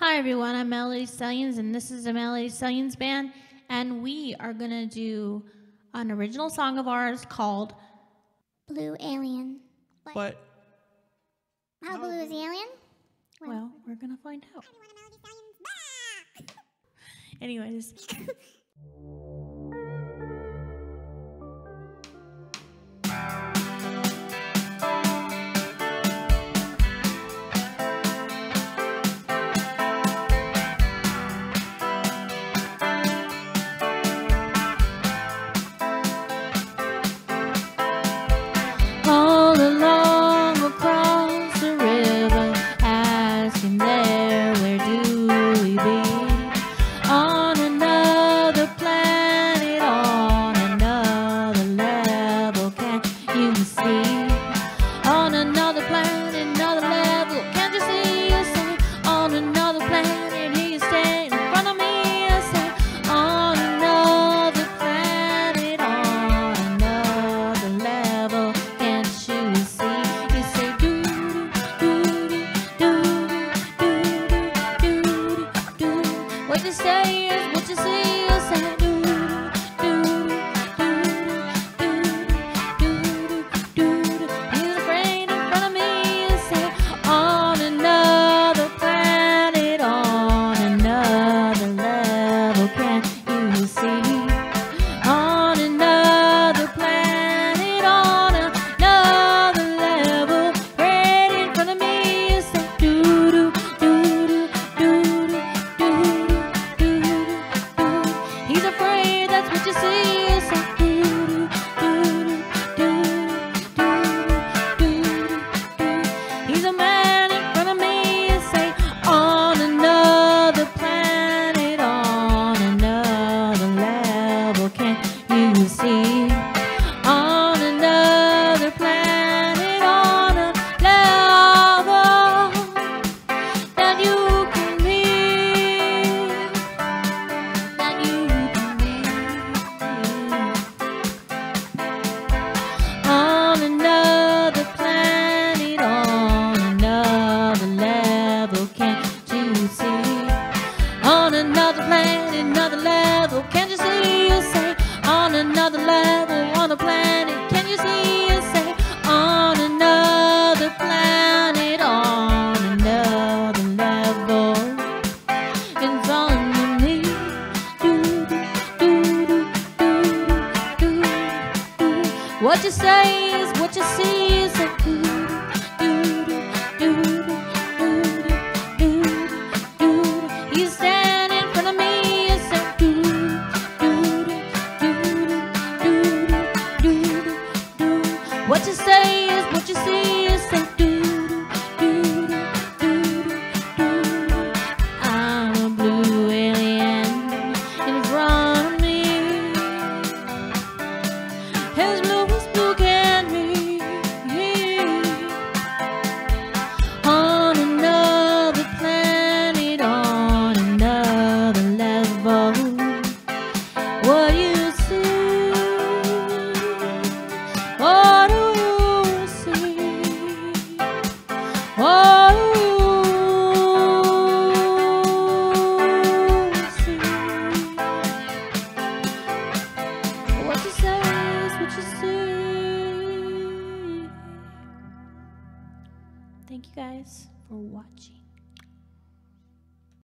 Hi everyone, I'm Melody Stallions and this is the Melody Stallions Band, and we are going to do an original song of ours called Blue Alien. But How blue is the alien? Well, we're going to find out. Anyways. All along across the river, asking there, where do we be? On another planet, on another level, can you see? On another planet, another level, can't you see? I say, on another planet, here you stand in front of me. I say, on another planet, on another level, can't you see? You say, doo doo doo doo doo doo doo doo. What you say is what you see. I say, doo doo doo doo doo doo doo. He's afraid in front of me. I say, on another planet, on another level, can you see? On another planet, on another level, right in front of me. I say, doo doo doo doo doo doo doo doo. He's afraid, that's what you see. I say, doo doo doo doo doo doo doo. He's a man in front of me. I say, on another planet, on another level, can you see? On another planet, on a level that you can be, that you can be. On another planet, on another level, can't you see? On another planet, another level, can't you see? You say, on another level, on a planet, can you see? You say, on another planet, on another level, in front of me. Do do do do do do do. What you say